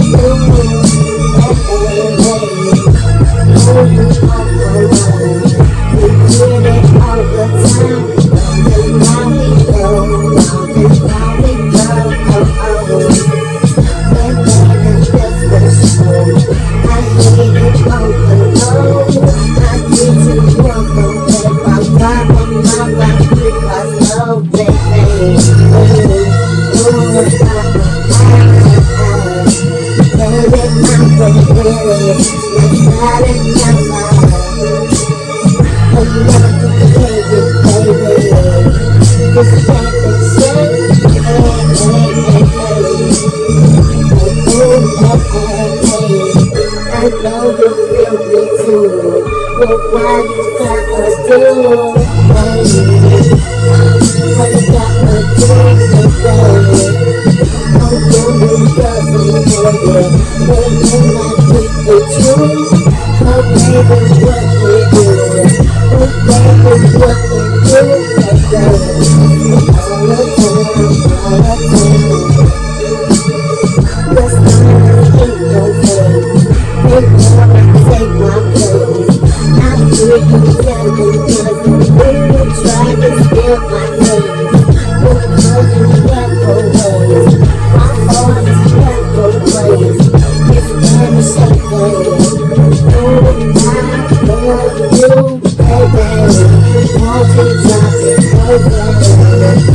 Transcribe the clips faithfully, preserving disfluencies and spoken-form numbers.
I know you feel me too, but why you gotta do it, baby? Why you gotta do it, baby? I'm doing nothing for you, but when I get with you, oh baby, what we do? Oh baby, what we do, baby? All the time, all the time. Let's not keep no face. They wanna take my place. I hear you telling cause you really try to steal my face. Because you never ways. My heart is never ways. It's never shaking. Oh, I love you, baby. Won't you drop it, baby?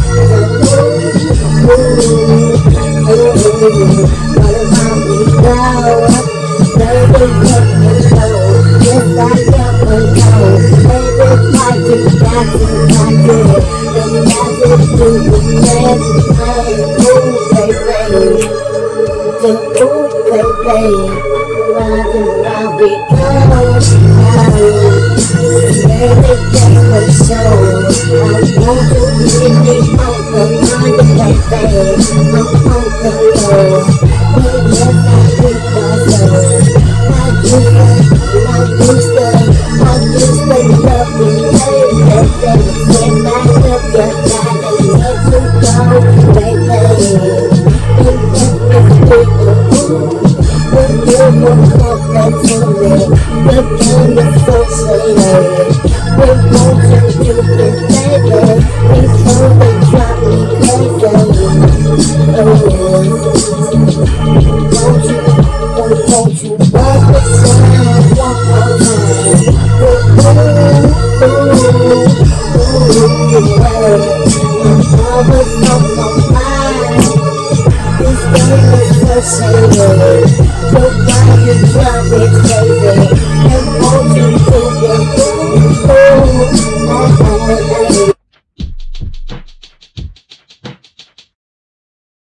Ooh, ooh, ooh. What about me now? Baby, let me know. Yes, I never know. Baby, why you got to, got to? And got to do the best way. Ooh, baby. The ooh, baby. Round and round we go. Baby, that's for sure. I want to give me on the mind, baby. I'm on the low. But yes, I think I know. I used to, I used to, I used to love you, baby. Get back up your side and let you go, baby. And if it's good, when you will come back to me, the game is so shady. When won't you do it, baby? Before they drop me crazy. Oh yeah. Won't you, oh, won't you walk the side one more time? Ooh, ooh, ooh, yeah. I'm always on my mind. This game is so shady. So why you drop it, baby?